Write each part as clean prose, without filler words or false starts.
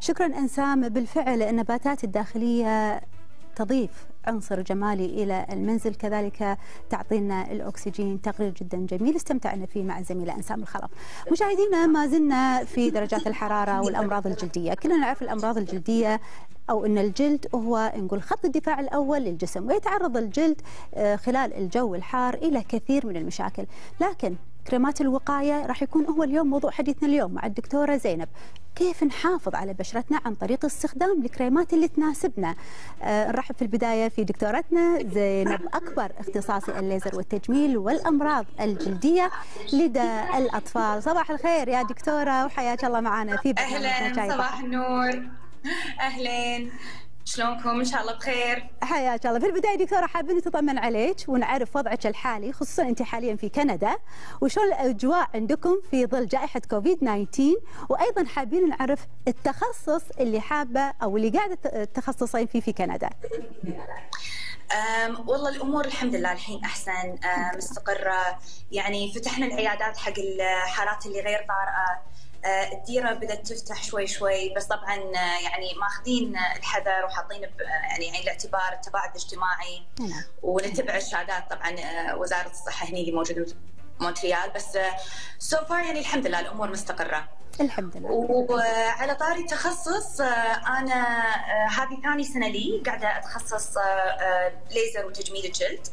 شكرا أنسام. بالفعل النباتات الداخلية تضيف عنصر جمالي إلى المنزل، كذلك تعطينا الأكسجين. تقرير جدا جميل استمتعنا فيه مع الزميلة أنسام الخلف. مشاهدينا، ما زلنا في درجات الحرارة والأمراض الجلدية. كلنا نعرف الأمراض الجلدية أو أن الجلد هو نقول خط الدفاع الأول للجسم، ويتعرض الجلد خلال الجو الحار إلى كثير من المشاكل، لكن كريمات الوقاية راح يكون هو اليوم موضوع حديثنا اليوم مع الدكتورة زينب. كيف نحافظ على بشرتنا عن طريق استخدام الكريمات اللي تناسبنا. نرحب في البداية في دكتورتنا زينب، أكبر اختصاصي الليزر والتجميل والأمراض الجلدية لدى الأطفال. صباح الخير يا دكتورة وحياك الله معنا في برنامجنا. أهلا، صباح النور. أهلا، شلونكم؟ إن شاء الله بخير. حياك الله. في البداية دكتورة حابين نتطمن عليك ونعرف وضعك الحالي، خصوصا أنت حاليا في كندا، وشلون الأجواء عندكم في ظل جائحة كوفيد-19، وأيضا حابين نعرف التخصص اللي حابة أو اللي قاعدة تخصصين فيه في كندا. والله الأمور الحمد لله الحين أحسن، مستقرة. يعني فتحنا العيادات حق الحالات اللي غير طارئة. الديره بدات تفتح شوي شوي، بس طبعا يعني ماخذين الحذر وحاطين يعني عين الاعتبار التباعد الاجتماعي، ونتبع الشهادات طبعا وزاره الصحه هني اللي موجوده في مونتريال. بس سو فار يعني الحمد لله الامور مستقره الحمد لله. وعلى طاري التخصص، انا هذه ثاني سنه لي قاعده اتخصص ليزر وتجميل الجلد،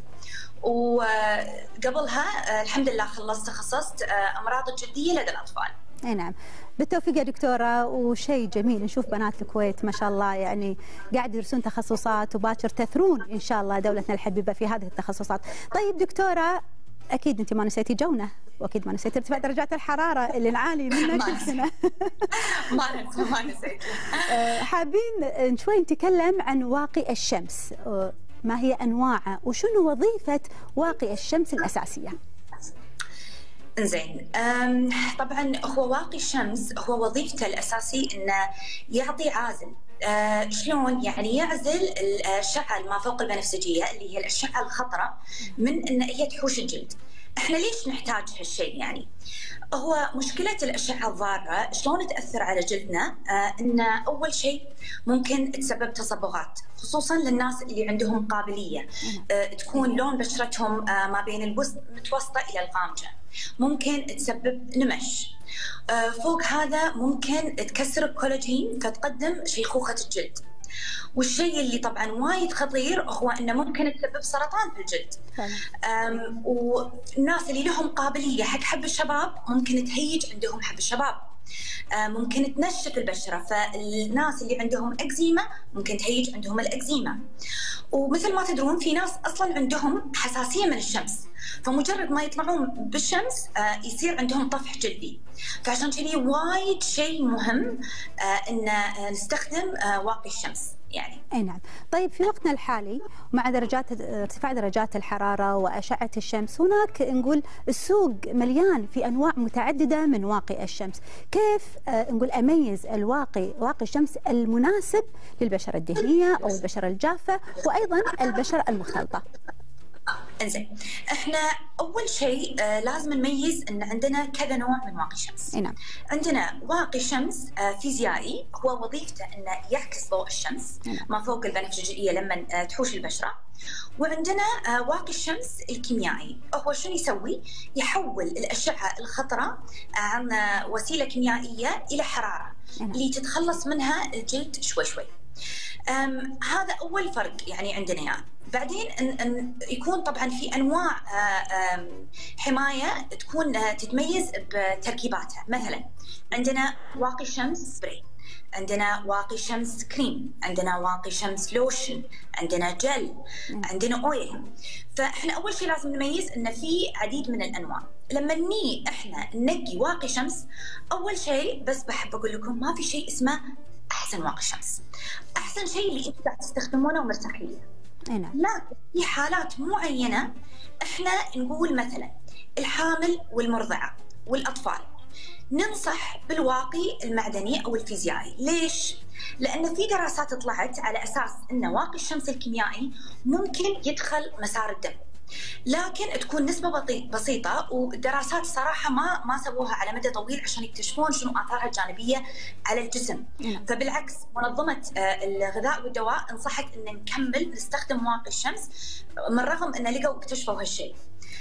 وقبلها الحمد لله خلصت امراض الجلديه لدى الاطفال. اي نعم، بالتوفيق يا دكتورة. وشيء جميل نشوف بنات الكويت ما شاء الله يعني قاعد يدرسون تخصصات، وباكر تثرون ان شاء الله دولتنا الحبيبة في هذه التخصصات. طيب دكتورة، اكيد انت ما نسيتي جونا، واكيد ما نسيتي ارتفاع درجات الحرارة اللي نعاني منها كل سنة. ما نسيت. حابين شوي نتكلم عن واقي الشمس، ما هي انواعه وشنو وظيفة واقي الشمس الاساسية؟ انزين، طبعا هو واقي الشمس هو وظيفته الاساسي انه يعطي عازل. شلون؟ يعني يعزل الاشعه ما فوق البنفسجيه اللي هي الاشعه الخطره من ان هي تحوش الجلد. احنا ليش نحتاج هالشيء؟ يعني هو مشكله الاشعه الضاره شلون تاثر على جلدنا؟ ان اول شيء ممكن تسبب تصبغات، خصوصا للناس اللي عندهم قابليه تكون لون بشرتهم ما بين المتوسطه الى الغامجه. ممكن تسبب نمش. فوق هذا ممكن تكسر الكولاجين فتقدم شيخوخة الجلد. والشيء اللي طبعا وايد خطير هو انه ممكن تسبب سرطان في الجلد. والناس اللي لهم قابلية حق حب الشباب ممكن تهيج عندهم حب الشباب. ممكن تنشف البشرة، فالناس اللي عندهم اكزيما ممكن تهيج عندهم الاكزيما. ومثل ما تدرون في ناس اصلا عندهم حساسية من الشمس، فمجرد ما يطلعون بالشمس يصير عندهم طفح جلدي. فعشان كذي وايد شيء مهم ان نستخدم واقي الشمس يعني. اي نعم. طيب في وقتنا الحالي مع ارتفاع درجات الحراره واشعه الشمس، هناك نقول السوق مليان في انواع متعدده من واقي الشمس. كيف نقول اميز واقي الشمس المناسب للبشره الدهنيه او البشره الجافه وايضا البشره المختلطه؟ انزين، احنا اول شيء لازم نميز ان عندنا كذا نوع من واقي الشمس. نعم. عندنا واقي شمس فيزيائي، هو وظيفته انه يعكس ضوء الشمس ما فوق البنفسجيه لما تحوش البشره. وعندنا واقي الشمس الكيميائي، هو شنو يسوي؟ يحول الاشعه الخضراء عن وسيله كيميائيه الى حراره اللي تتخلص منها الجلد شوي شوي. هذا اول فرق يعني عندنا يعني. بعدين يكون طبعا في انواع حمايه تكون تتميز بتركيباتها. مثلا عندنا واقي شمس سبراي، عندنا واقي شمس كريم، عندنا واقي شمس لوشن، عندنا جل، عندنا اويل. فاحنا اول شيء لازم نميز ان في عديد من الانواع. لما احنا ننقي واقي شمس، اول شيء بس بحب اقول لكم ما في شيء اسمه احسن واقي شمس. احسن شيء اللي انتم قاعد تستخدمونه ومرتاحين له. لكن في حالات معينه احنا نقول مثلا الحامل والمرضعه والاطفال ننصح بالواقي المعدني او الفيزيائي. ليش؟ لان في دراسات طلعت على اساس ان واقي الشمس الكيميائي ممكن يدخل مسار الدم، لكن تكون نسبة بسيطة، والدراسات صراحة ما سووها على مدى طويل عشان يكتشفون شنو آثارها الجانبية على الجسم. فبالعكس منظمة الغذاء والدواء انصحت أن نكمل نستخدم واقي الشمس من رغم أن لقوا اكتشفوا هالشيء.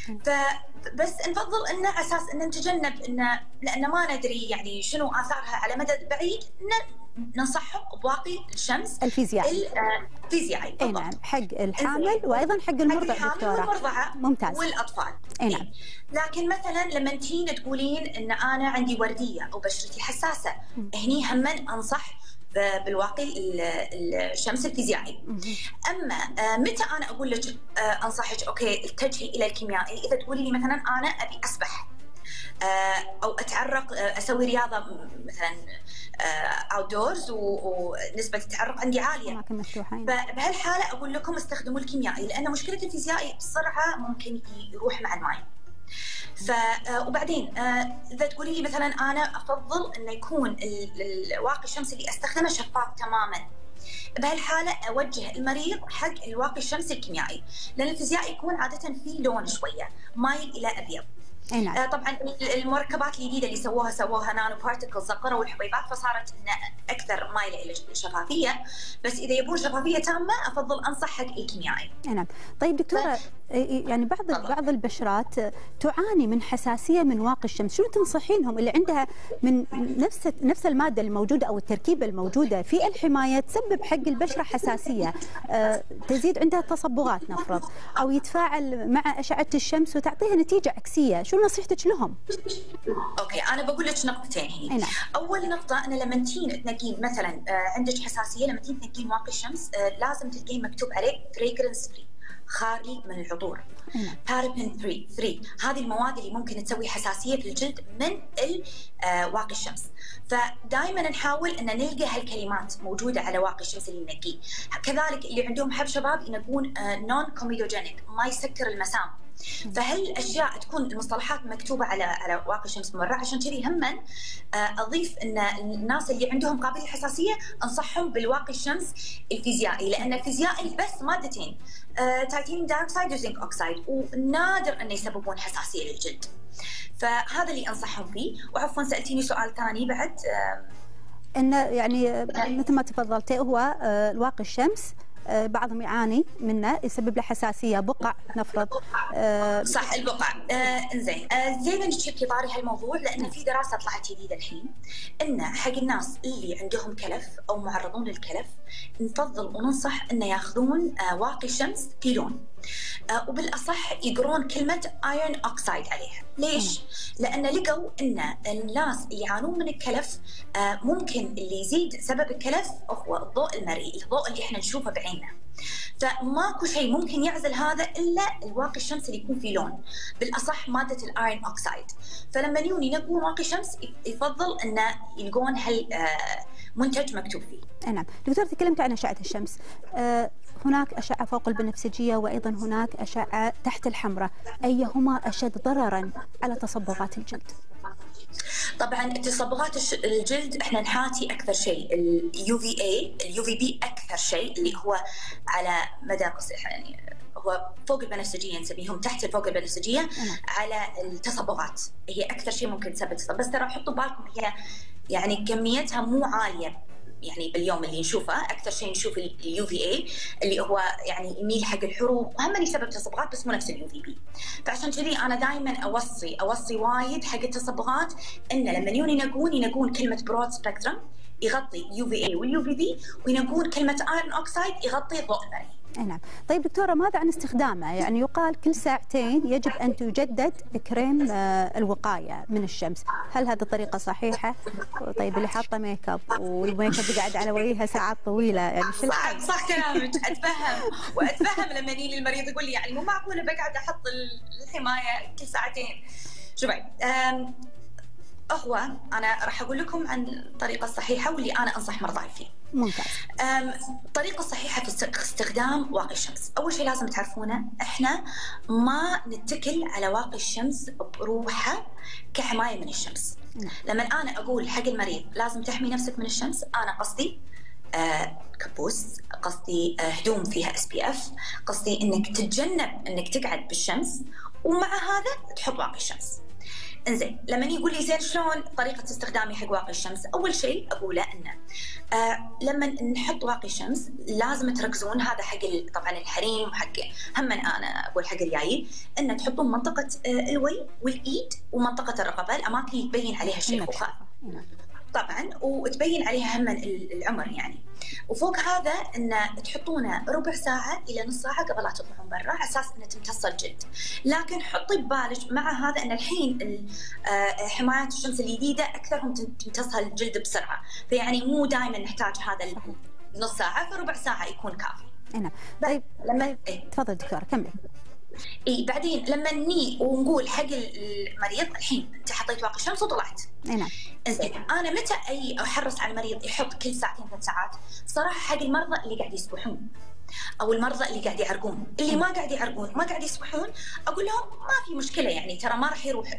فبس نفضل أن أساس أن نتجنب لأن ما ندري يعني شنو آثارها على مدى بعيد، ننصحهم بواقي الشمس الفيزيائي. الفيزيائي اي نعم، حق الحامل وايضا حق المرضع دكتوره. والمرضعه ممتاز. والاطفال. اي نعم. لكن مثلا لما تجين تقولين ان انا عندي ورديه او بشرتي حساسه، هني هم انصح بالواقي الشمس الفيزيائي. اما متى انا اقول لك انصحك اوكي اتجهي الى الكيميائي؟ اذا تقولي لي مثلا انا ابي اسبح او اتعرق، اسوي رياضه مثلا اوت دورز ونسبه التعرق عندي عاليه، فبهالحاله اقول لكم استخدموا الكيميائي، لان مشكله الفيزيائي بسرعه ممكن يروح مع الماء. وبعدين اذا تقولي لي مثلا انا افضل انه يكون الواقي الشمس اللي استخدمه شفاف تماما، بهالحاله اوجه المريض حق الواقي الشمس الكيميائي، لان الفيزيائي يكون عاده فيه لون شويه مايل الى ابيض. طبعا المركبات الجديده اللي سووها نانو بارتكلز صغروا الحبيبات فصارت اكثر مايله الى الشفافيه، بس اذا يبون شفافيه تامه افضل انصح حق الكيميائي. نعم. طيب دكتوره، يعني بعض البشرات تعاني من حساسيه من واقي الشمس، شنو تنصحينهم اللي عندها من نفس الماده الموجوده او التركيبه الموجوده في الحمايه تسبب حق البشره حساسيه، تزيد عندها تصبغات نفرض، او يتفاعل مع اشعه الشمس وتعطيها نتيجه عكسيه، شو نصيحتك لهم؟ اوكي، انا بقول لك نقطتين هنا. نعم. اول نقطه ان لما تجين تنقين مثلا عندك حساسيه، لما تجين تنقين واقي الشمس لازم تلقين مكتوب عليه فريجرنس فري، خالي من العطور. بارابين 3 هذه المواد اللي ممكن تسوي حساسيه في الجلد من واقي الشمس، فدائما نحاول ان نلقى هالكلمات موجوده على واقي الشمس اللي ننقيه. كذلك اللي عندهم حب شباب ينقون نون كوميدوجينيك، ما يسكر المسام، فهالاشياء تكون المصطلحات مكتوبه على واقي الشمس مره. عشان كذي هم اضيف ان الناس اللي عندهم قابليه حساسيه انصحهم بالواقي الشمس الفيزيائي، لان الفيزيائي بس مادتين، تيتانيوم دايوكسيد وزنك اوكسيد، ونادر ان يسببون حساسيه للجلد. فهذا اللي انصحهم فيه. وعفوا سالتيني سؤال ثاني بعد، انه يعني مثل ما تفضلتي هو الواقي الشمس بعضهم يعاني منه، يسبب له حساسيه، بقع نفرض. صح، البقع. انزين، زين انك طاري هالموضوع، لان في دراسه طلعت جديده الحين ان حق الناس اللي عندهم كلف او معرضون للكلف نفضل وننصح انه ياخذون واقي شمس في لون، وبالاصح يقرون كلمه ايرون اوكسايد عليها. ليش؟ لان لقوا ان الناس اللي يعانون من الكلف ممكن اللي يزيد سبب الكلف هو الضوء المرئي، الضوء اللي احنا نشوفه بعيننا، فماكو شيء ممكن يعزل هذا الا الواقي الشمس اللي يكون فيه لون، بالاصح ماده الايرون اوكسايد. فلما ينقون واقي شمس يفضل انه يلقون منتج مكتوب فيه. نعم. دكتور، تكلمت عن اشعه الشمس، هناك اشعه فوق البنفسجيه وايضا هناك اشعه تحت الحمراء، ايهما اشد ضررا على تصبغات الجلد؟ طبعا تصبغات الجلد احنا نحاتي اكثر شيء اليو في اي، اليو في بي اكثر شيء اللي هو على مدى يعني هو فوق البنفسجيه نسميهم، تحت فوق البنفسجيه على التصبغات، هي اكثر شيء ممكن تسبب تصبغ. بس ترى حطوا بالكم هي يعني كميتها مو عاليه، يعني باليوم اللي نشوفه اكثر شيء نشوف اليو في اي اللي هو يعني يميل حق الحروق، وهم يسبب تصبغات بس مو نفس اليو في بي. فعشان كذي انا دائما اوصي وايد حق التصبغات ان لما ينقون كلمه برود سبيكترم يغطي يو في اي واليو في بي، وينقون كلمه ايرون اوكسايد يغطي الضوء المرئي. نعم. طيب دكتورة، ماذا عن استخدامه؟ يعني يقال كل ساعتين يجب أن تجدد كريم الوقاية من الشمس، هل هذه الطريقة صحيحة؟ طيب اللي حاطة ميك اب والميك اب قاعد على وجهها ساعات طويلة، يعني شو الحل؟ صح كلامك، وأتفهم لما يجي المريض يقول لي يعني مو معقولة بقعد أحط الحماية كل ساعتين. شوفي، هو أنا راح أقول لكم عن الطريقة الصحيحة واللي أنا أنصح مرضاي فيه. ممتاز. الطريقة الصحيحة في استخدام واقي الشمس، أول شيء لازم تعرفونه إحنا ما نتكل على واقي الشمس بروحه كحماية من الشمس. لما أنا أقول حق المريض لازم تحمي نفسك من الشمس، أنا قصدي كبوس، قصدي هدوم فيها SPF، قصدي انك تتجنب انك تقعد بالشمس، ومع هذا تحط واقي الشمس. انزين، لما يقول لي زين شلون طريقه استخدامي حق واقي الشمس؟ اول شيء اقوله انه لما نحط واقي شمس لازم تركزون، هذا حق طبعا الحريم وحق هم انا اقول حق الجايين، ان تحطون منطقه الوجه والايد ومنطقه الرقبه، الاماكن اللي تبين عليها الشيخوخه طبعا، وتبين عليها هم العمر يعني. وفوق هذا ان تحطونه ربع ساعه الى نص ساعه قبل لا تطلعون برا على اساس انه تمتص الجلد. لكن حطي ببالك مع هذا ان الحين حمايات الشمس الجديده اكثرهم تمتصها الجلد بسرعه، فيعني مو دائما نحتاج هذا نص ساعه، فربع ساعه يكون كافي. نعم. طيب لما تفضل دكتوره كملي. بعدين لما ني ونقول حق المريض الحين انت حطيت واقي شمس وطلعت. نعم. زين، انا متى احرص على المريض يحط كل ساعتين 3 ساعات؟ صراحه حق المرضى اللي قاعد يسبحون او المرضى اللي قاعد يعرقون، اللي ما قاعد يعرقون ما قاعد يسبحون، اقول لهم ما في مشكله يعني، ترى ما راح يروح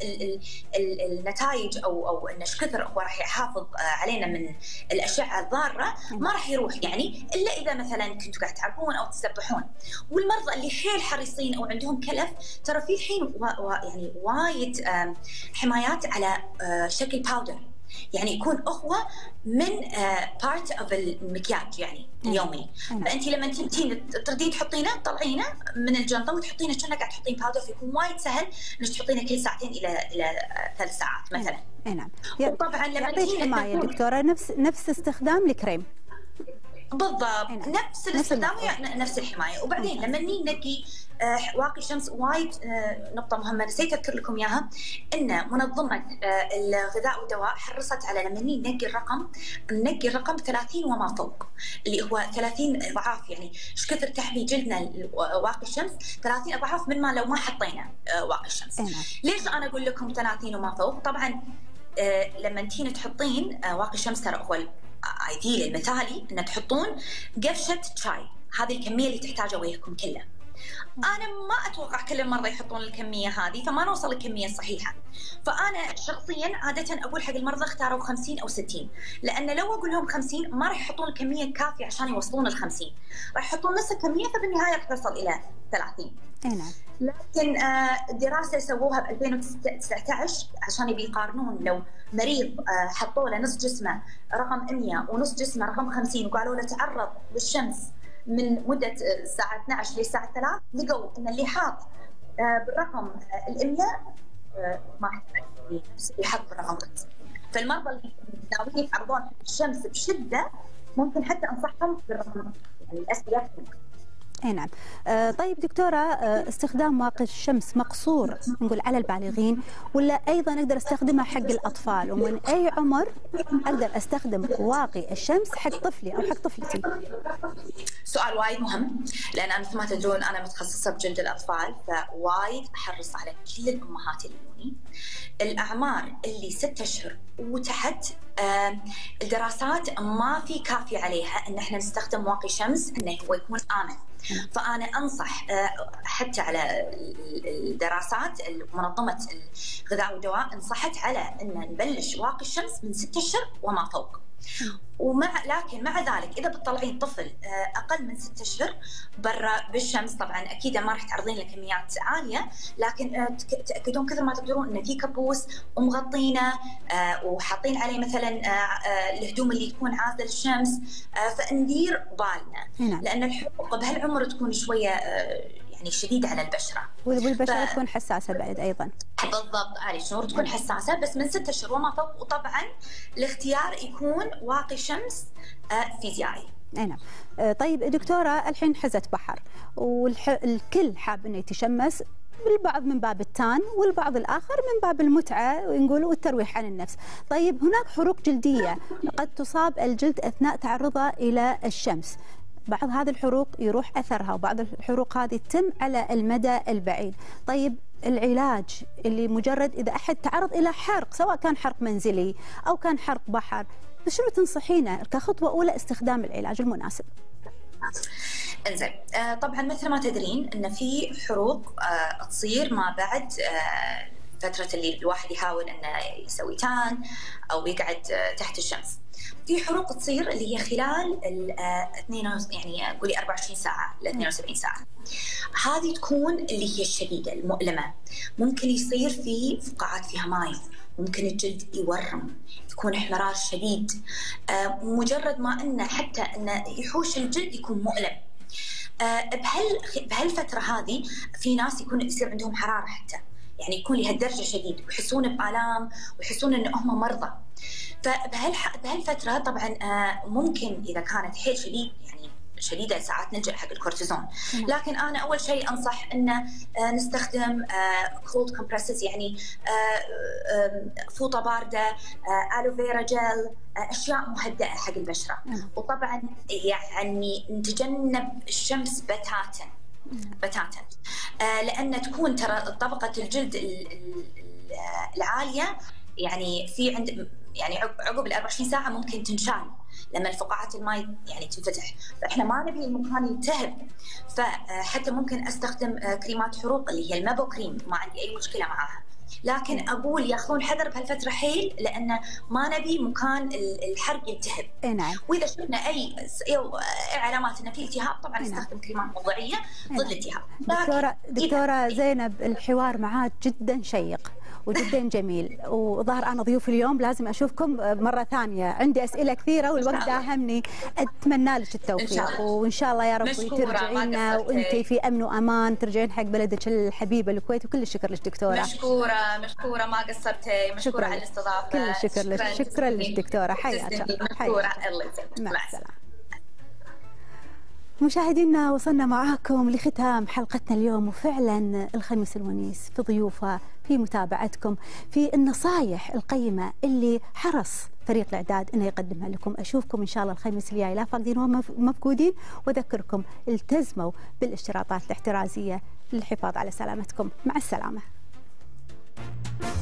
النتائج او ان ايش كثر هو راح يحافظ علينا من الاشعه الضاره، ما راح يروح يعني، الا اذا مثلا كنتوا قاعد تعرقون او تسبحون. والمرضى اللي حيل حريصين او عندهم كلف، ترى في الحين يعني وايد حمايات على شكل باودر، يعني يكون اخوه من بارت اوف المكياج يعني اليومي. فانت لما تردين تحطينه تطلعينه من الجنطه وتحطينه كأنك قاعد تحطين باودر، فيكون وايد سهل انك تحطينه كل ساعتين الى 3 ساعات مثلا. نعم. وطبعا لما يعطيك حمايه دكتوره نفس استخدام الكريم. بالضبط، نفس الاستخدام نفس الحمايه. وبعدين لما ننقي واقي الشمس، وايد نقطه مهمه نسيت اذكر لكم اياها، ان منظمه الغذاء والدواء حرصت على لما ننقي الرقم 30 وما فوق، اللي هو 30 اضعاف، يعني ايش كثر تحمي جلدنا واقي الشمس، 30 اضعاف من ما لو ما حطينا واقي الشمس. ليش انا اقول لكم 30 وما فوق؟ طبعا لما انتين تحطين واقي الشمس، ترى هو ايديال المثالي ان تحطون قفشه شاي، هذه الكميه اللي تحتاجها وجهكم كله. انا ما اتوقع كل المرضى يحطون الكميه هذه، فما نوصل للكميه الصحيحه. فانا شخصيا عاده اقول حق المرضى اختاروا 50 او 60، لان لو اقول لهم 50 ما راح يحطون الكميه الكافيه عشان يوصلون ال 50، راح يحطون نص الكميه، فبالنهايه راح توصل الى 30. نعم. لكن دراسه سووها ب 2019 عشان يبي يقارنون، لو مريض حطوا له نص جسمه رقم 100 ونص جسمه رقم 50 وقالوا له تعرض للشمس من مده الساعه 12 للساعه 3، لقوا ان اللي حاط بالرقم ال100 ما احتاج يحط بالرقم 50. فالمرضى اللي ناويين يتعرضون للشمس بشده ممكن حتى انصحهم بالرقم يعني SPF. نعم. طيب دكتورة، استخدام واقي الشمس مقصور نقول على البالغين، ولا أيضا أقدر أستخدمها حق الأطفال؟ ومن أي عمر أقدر أستخدم واقي الشمس حق طفلي أو حق طفلتي؟ سؤال وايد مهم، لأن أنا مثل ما تدرون أنا متخصصة بجلد الأطفال، فوايد أحرص على كل الأمهات اللي يجوني الأعمار اللي 6 أشهر وتحت. الدراسات ما في كافي عليها ان احنا نستخدم واقي شمس انه هو يكون امن. فانا انصح حتى على الدراسات منظمه الغذاء والدواء انصحت على ان نبلش واقي الشمس من 6 أشهر وما فوق. لكن مع ذلك اذا بتطلعين طفل اقل من 6 أشهر برا بالشمس، طبعا اكيد ما راح تعرضين له كميات عاليه، لكن تاكدون كثر ما تقدرون ان في كابوس ومغطينه وحاطين عليه مثلا الهدوم اللي تكون عازله للشمس، فندير بالنا، لان الحروق بهالعمر تكون شويه يعني شديده على البشره، والبشره تكون حساسه بعد ايضا. بالضبط، علي الشعور تكون حساسه، بس من 6 أشهر وما فوق. وطبعا الاختيار يكون واقي شمس فيزيائي. نعم. طيب دكتوره، الحين حزت بحر والكل حاب انه يتشمس، البعض من باب التان والبعض الآخر من باب المتعة ونقول والترويح عن النفس. طيب هناك حروق جلدية قد تصاب الجلد أثناء تعرضه إلى الشمس، بعض هذه الحروق يروح أثرها وبعض الحروق هذه تتم على المدى البعيد. طيب العلاج اللي مجرد إذا أحد تعرض إلى حرق، سواء كان حرق منزلي أو كان حرق بحر، شنو تنصحينه كخطوة أولى استخدام العلاج المناسب؟ انزين، طبعا مثل ما تدرين ان في حروق تصير ما بعد فترة اللي الواحد يحاول انه يسوي تان او يقعد تحت الشمس. في حروق تصير اللي هي خلال يعني قولي 24 ساعة ل 72 ساعة. هذه تكون اللي هي الشديدة المؤلمة. ممكن يصير في فقاعات فيها ماي، ممكن الجلد يورم، يكون احمرار شديد، مجرد ما انه حتى انه يحوش الجلد يكون مؤلم. بهالفترة هذه في ناس يصير عندهم حرارة حتى، يعني يكون لهالدرجة شديد ويحسون بآلام ويحسون ان هم مرضى. فبهالفترة طبعا ممكن اذا كانت حيل شديد يعني شديدة ساعات نلجأ حق الكورتيزون. لكن أنا أول شيء أنصح أن نستخدم كولد كومبريسز، يعني فوطة باردة، ألوفيرا جل، أشياء مهدئة حق البشرة. وطبعا يعني نتجنب الشمس بتاتا لأن تكون ترى طبقة الجلد العالية يعني في عند يعني عقب ال 24 ساعة ممكن تنشال لما الفقاعات الماء يعني تنفتح، فاحنا ما نبي المكان يلتهب. فحتى ممكن استخدم كريمات حروق اللي هي المابو كريم، ما عندي اي مشكله معاها. لكن اقول ياخذون حذر بهالفتره حيل لان ما نبي مكان الحرق يلتهب. نعم. واذا شفنا اي علامات انه في التهاب طبعا نستخدم كريمات موضعيه ضد الالتهاب. دكتوره زينب، الحوار معاك جدا شيق وجدا جميل، وظهر انا ضيوف اليوم لازم اشوفكم مره ثانيه، عندي اسئله كثيره والوقت داهمني. اتمنى لك التوفيق وان شاء الله يا رب ترجعين وانت في امن وامان، ترجعين حق بلدك الحبيبه الكويت. وكل الشكر لك دكتوره. مشكوره ما قصرتي، مشكوره على الاستضافه. كل الشكر لك، شكرا لك دكتوره، حياك الله. مشكوره، الله يسعدك، مع السلامه. مشاهدينا، وصلنا معاكم لختام حلقتنا اليوم، وفعلا الخميس الونيس في ضيوفه، في متابعتكم، في النصائح القيمة اللي حرص فريق الإعداد أنه يقدمها لكم. أشوفكم إن شاء الله الخميس الجاي لا فاقدين ومفقودين، وأذكركم التزموا بالاشتراطات الاحترازية للحفاظ على سلامتكم. مع السلامة.